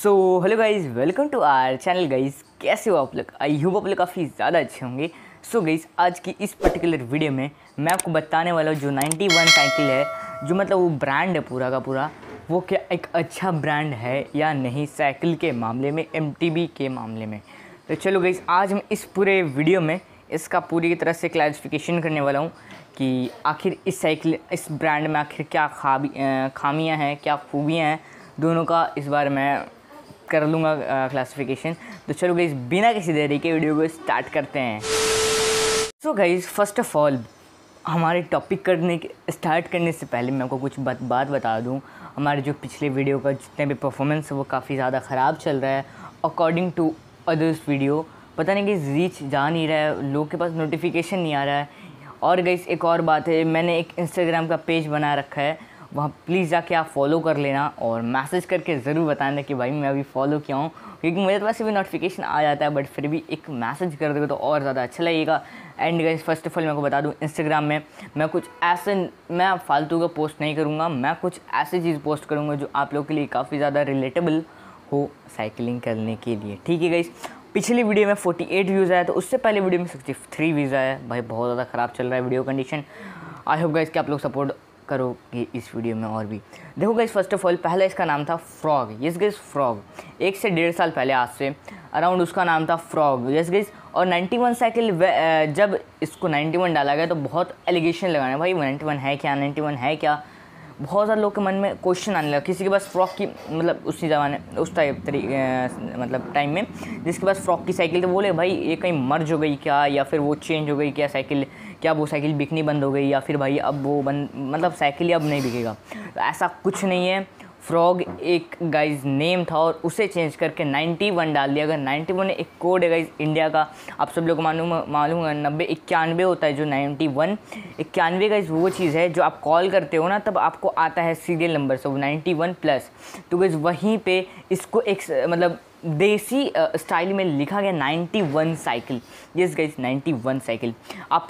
So hello guys, welcome to our channel guys. कैसे हो आप लोग? आई होप आप लोग काफ़ी ज़्यादा अच्छे होंगे। सो गाइज़, आज की इस पर्टिकुलर वीडियो में मैं आपको बताने वाला हूँ जो 91 साइकिल है, जो मतलब वो ब्रांड है पूरा का पूरा, वो क्या एक अच्छा ब्रांड है या नहीं साइकिल के मामले में, MTB के मामले में। तो चलो गाइज़, आज मैं इस पूरे वीडियो में इसका पूरी तरह से क्लैरिफिकेशन करने वाला हूँ कि आखिर इस ब्रांड में आखिर क्या खामियाँ हैं, क्या खूबियाँ हैं, दोनों का इस बार मैं कर लूँगा क्लासिफिकेशन। तो चलो गाइज़, बिना किसी देरी के वीडियो को स्टार्ट करते हैं। So guys, first of all हमारे टॉपिक स्टार्ट करने से पहले मैं आपको कुछ बात बता दूं। हमारे जो पिछले वीडियो का जितने भी परफॉर्मेंस है वो काफ़ी ज़्यादा ख़राब चल रहा है अकॉर्डिंग टू अदर्स वीडियो। पता नहीं कि रीच जा नहीं रहा है, लोग के पास नोटिफिकेशन नहीं आ रहा है। और गाइज़, एक और बात है, मैंने एक इंस्टाग्राम का पेज बना रखा है, वहाँ प्लीज़ जाके आप फॉलो कर लेना और मैसेज करके ज़रूर बताना कि भाई मैं अभी फॉलो किया हूँ, क्योंकि मेरे पास भी नोटिफिकेशन आ जाता है बट फिर भी एक मैसेज कर दोगे तो और ज़्यादा अच्छा लगेगा। And guys, first of all मैं आपको बता दूँ, इंस्टाग्राम में मैं फालतू का पोस्ट नहीं करूँगा, मैं कुछ ऐसी चीज़ पोस्ट करूँगा जो आप लोग के लिए काफ़ी ज़्यादा रिलेटेबल हो साइकिलिंग करने के लिए। ठीक है गाइस, पिछली वीडियो में 48 व्यूज़ आया, तो उससे पहले वीडियो में 63 व्यूज़ आया। भाई बहुत ज़्यादा ख़राब चल रहा है video condition. I hope guys कि आप लोग सपोर्ट करोगे इस वीडियो में। और भी देखो गाइस, फर्स्ट ऑफ ऑल पहला इसका नाम था फ्रॉग। यस गाइस, फ्रॉग 1 से 1.5 साल पहले, आज से अराउंड उसका नाम था फ्रॉग। यस गाइस, और 91 साइकिल जब इसको 91 डाला गया तो बहुत एलिगेशन लगाने, भाई 91 है क्या, 91 है क्या, बहुत सारे लोग के मन में क्वेश्चन आने लगा। किसी के पास फ्रॉक की मतलब उसी ज़माने उस मतलब टाइम में जिसके पास फ्रॉक की साइकिल तो बोले भाई ये कहीं मर्ज हो गई क्या, या फिर वो चेंज हो गई क्या साइकिल, क्या वो साइकिल बिकनी बंद हो गई, या फिर भाई अब वो मतलब साइकिल ही अब नहीं बिकेगा। तो ऐसा कुछ नहीं है। फ्रॉग एक गाइज नेम था और उसे चेंज करके 91 डाल दिया। अगर 91 एक कोड है गाइज इंडिया का, आप सब लोग को मालूम है। 90 91 होता है जो 91 91 गाइज वो चीज़ है जो आप कॉल करते हो ना, तब आपको आता है सीरियल नंबर से वो 91+। तो गाइज वहीं पे इसको एक मतलब देसी स्टाइल में लिखा गया 91 साइकिल। Yes guys, 91 cycle. आप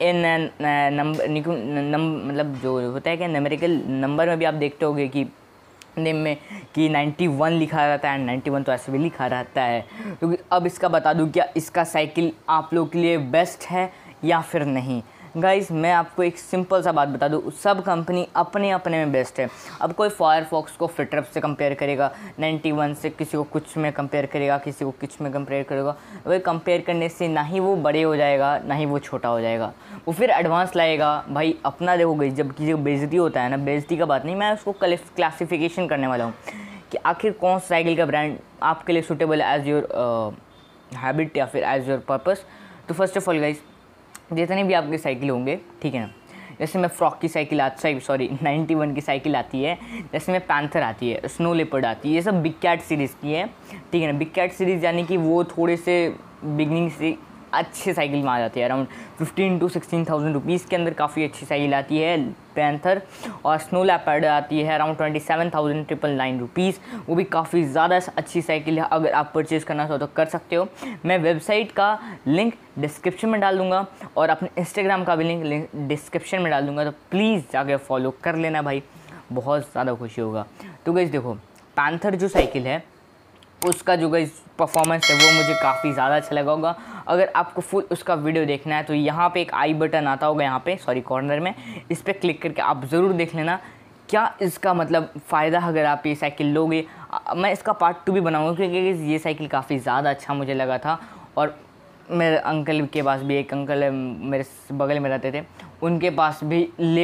मतलब जो होता है क्या न्यूमेरिकल नंबर में भी आप देखते होगे कि नेम में कि 91 लिखा रहता है, 91 तो ऐसे भी लिखा रहता है। क्योंकि अब इसका बता दूं, क्या इसका साइकिल आप लोग के लिए बेस्ट है या फिर नहीं। गाइज़, मैं आपको एक सिंपल सा बात बता दूं, सब कंपनी अपने अपने में बेस्ट है। अब कोई फायरफॉक्स को फिटरअप से कंपेयर करेगा 91 से, किसी को कुछ में कंपेयर करेगा, किसी को कुछ में कंपेयर करेगा। वही कंपेयर करने से ना ही वो बड़े हो जाएगा ना ही वो छोटा हो जाएगा, वो फिर एडवांस लाएगा। भाई अपना देखो गई, जब किसी को बेइज्जती होता है ना, बेइज्जती का बात नहीं, मैं उसको क्लासिफिकेशन करने वाला हूँ कि आखिर कौन सा साइकिल का ब्रांड आपके लिए सूटेबल है एज योर हैबिट या फिर एज योर पर्पस। तो फर्स्ट ऑफ ऑल गाइज, जितने भी आपके साइकिल होंगे, ठीक है ना, जैसे मैं फ्रॉक की साइकिल 91 की साइकिल आती है, जैसे में पैंथर आती है, स्नो लेपर्ड आती है, ये सब बिग कैट सीरीज़ की है। ठीक है ना, बिग कैट सीरीज़ यानी कि वो थोड़े से बिगनिंग से अच्छे साइकिल में आ जाती है, अराउंड 15 to 16,000 रुपीज़ के अंदर काफ़ी अच्छी साइकिल आती है पैंथर। और स्नो लेपर्ड आती है अराउंड 27,999 रुपीज़, वो भी काफ़ी ज़्यादा अच्छी साइकिल है। अगर आप परचेज़ करना चाहो तो कर सकते हो। मैं वेबसाइट का लिंक डिस्क्रिप्शन में डाल दूँगा और अपने इंस्टाग्राम का भी लिंक डिस्क्रिप्शन में डाल दूँगा, तो प्लीज़ जाकर फॉलो कर लेना भाई, बहुत ज़्यादा खुशी होगा। तो गाइस देखो, पैंथर जो साइकिल है उसका जो गाइस परफॉर्मेंस है वो मुझे काफ़ी ज़्यादा अच्छा लगा होगा। अगर आपको फुल उसका वीडियो देखना है तो यहाँ पे एक आई बटन आता होगा, यहाँ पे कॉर्नर में, इस पर क्लिक करके आप ज़रूर देख लेना क्या इसका मतलब फ़ायदा। अगर आप ये साइकिल लोगे, मैं इसका पार्ट 2 भी बनाऊँगा, क्योंकि ये साइकिल काफ़ी ज़्यादा अच्छा मुझे लगा था। और मेरे अंकल के पास भी, एक अंकल है मेरे बगल में रहते थे, उनके पास भी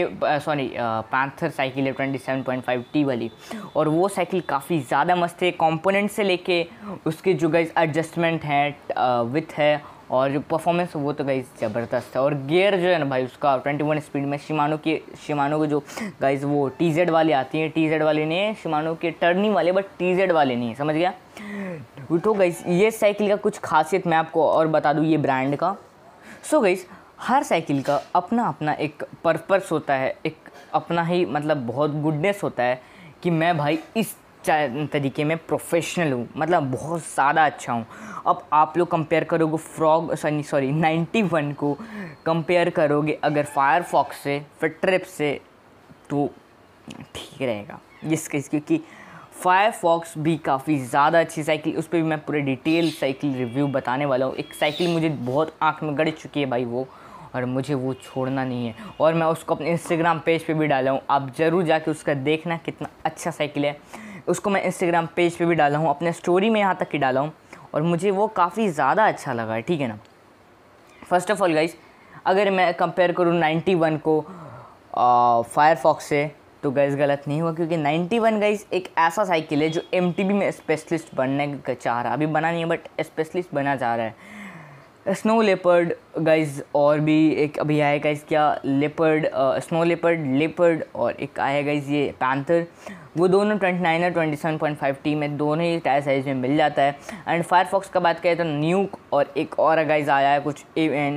पैंथर साइकिल है 27.5T वाली, और वो साइकिल काफ़ी ज़्यादा मस्त है। कंपोनेंट से लेके उसके जो गाइस एडजस्टमेंट है, विथ है, और जो परफॉर्मेंस है वो तो गाइस ज़बरदस्त है। और गियर जो है ना भाई उसका 21 स्पीड में, शिमानो के जो गाइस वो TZ वाली आती है, TZ वाले नहीं है, शिमानो के टर्निंग वाले, बट TZ वाले नहीं है, समझ गया। तो गाइस ये साइकिल का कुछ खासियत मैं आपको और बता दूँ ये ब्रांड का। सो गाइस, हर साइकिल का अपना अपना एक पर्पस होता है, एक अपना ही मतलब बहुत गुडनेस होता है कि मैं भाई इस तरीके में प्रोफेशनल हूँ, मतलब बहुत ज़्यादा अच्छा हूँ। अब आप लोग कंपेयर करोगे 91 को कंपेयर करोगे अगर फायरफॉक्स से, फिटरअप से, तो ठीक रहेगा जिस केस, क्योंकि फायरफॉक्स भी काफ़ी ज़्यादा अच्छी साइकिल, उस पर भी मैं पूरे डिटेल साइकिल रिव्यू बताने वाला हूँ। एक साइकिल मुझे बहुत आँख में गड़ चुकी है भाई वो, और मुझे वो छोड़ना नहीं है, और मैं उसको अपने इंस्टाग्राम पेज पे भी डाला हूँ। आप ज़रूर जाके उसका देखना कितना अच्छा साइकिल है। उसको मैं इंस्टाग्राम पेज पे भी डाला हूँ, अपने स्टोरी में यहाँ तक कि डाला हूँ, और मुझे वो काफ़ी ज़्यादा अच्छा लगा है, ठीक है ना। फर्स्ट ऑफ ऑल गाइस, अगर मैं कंपेयर करूँ 91 को फायरफॉक्स से, तो गाइस गलत नहीं हुआ, क्योंकि 91 गाइस एक ऐसा साइकिल है जो MTB में स्पेशलिस्ट बनने का चाह रहा है। अभी बना नहीं है बट स्पेशलिस्ट बनना चाह रहा है। स्नो लेपर्ड गाइस, और भी एक अभी आया गाइस क्या, लेपर्ड, स्नो लेपर्ड और एक आया गाइस ये पैंथर। वो दोनों 29 और 27.5T में दोनों ही टायर साइज़ में मिल जाता है। एंड फायरफॉक्स का बात करें तो न्यूक और एक और गाइस आया है कुछ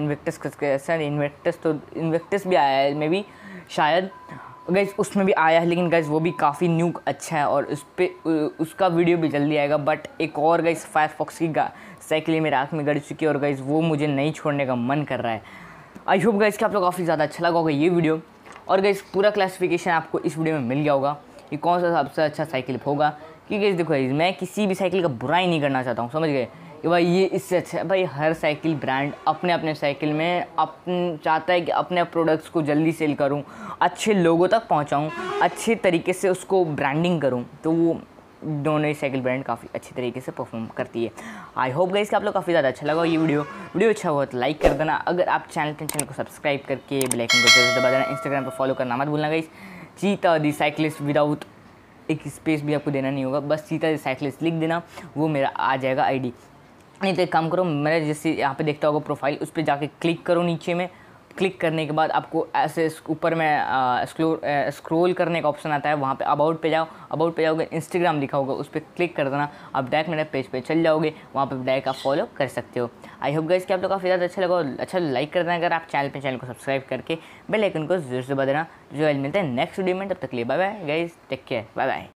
इन्वेक्टस भी आया है मे बी शायद गाइस, उसमें भी आया है, लेकिन गाइस वो भी काफ़ी न्यूक अच्छा है और उसका वीडियो भी जल्दी आएगा। बट एक और गाइस फायरफॉक्स की साइकिल मेरे आँख में गड़ चुकी है और गाइस वो मुझे नहीं छोड़ने का मन कर रहा है। आई होप गाइस कि आप लोग काफ़ी ज़्यादा अच्छा लगा होगा ये वीडियो, और गाइस पूरा क्लासिफिकेशन आपको इस वीडियो में मिल गया होगा कि कौन सा सबसे अच्छा साइकिल होगा। क्योंकि गाइस देखो गाइस, मैं किसी भी साइकिल का बुराई नहीं करना चाहता हूँ, समझ गए कि भाई ये इससे अच्छा है। भाई हर साइकिल ब्रांड अपने अपने साइकिल में चाहता है कि अपने प्रोडक्ट्स को जल्दी सेल करूं, अच्छे लोगों तक पहुंचाऊं, अच्छे तरीके से उसको ब्रांडिंग करूं, तो वो दोनों ही साइकिल ब्रांड काफ़ी अच्छी तरीके से परफॉर्म करती है। आई होप गाइस कि आप लोग काफ़ी ज़्यादा अच्छा लगा ये वीडियो अच्छा हुआ तो लाइक कर देना। अगर आप चैनल को सब्सक्राइब करके बेल आइकन को जरूर दबा देना। इंस्टाग्राम पर फॉलो करना मत भूलना guys, Cheetah the cyclist without एक स्पेस भी आपको देना नहीं होगा, बस चीता दी साइकिलिस्ट लिख देना, वो मेरा आ जाएगा ID। नहीं तो एक काम करो, मेरा जैसे यहाँ पे देखता होगा प्रोफाइल, उस पर जाके क्लिक करो। नीचे में क्लिक करने के बाद आपको ऐसे ऊपर में स्क्रॉल करने का ऑप्शन आता है, वहाँ पे अबाउट पे जाओ। अबाउट पे जाओगे, इंस्टाग्राम लिखा होगा, उस पर क्लिक कर देना, आप डायरेक्ट मेरे पेज पे चल जाओगे, वहाँ पे डायरेक्ट आप फॉलो कर सकते हो। आई होप गाइस कि आप लोग काफ़ी ज़्यादा अच्छा लगा, अच्छा लाइक कर देना। अगर आप चैनल को सब्सक्राइब करके बेल आइकन को जरूर से दबा देना। जो मिलते हैं नेक्स्ट वीडियो में, तब तक के लिए bye bye guys, take care, bye bye.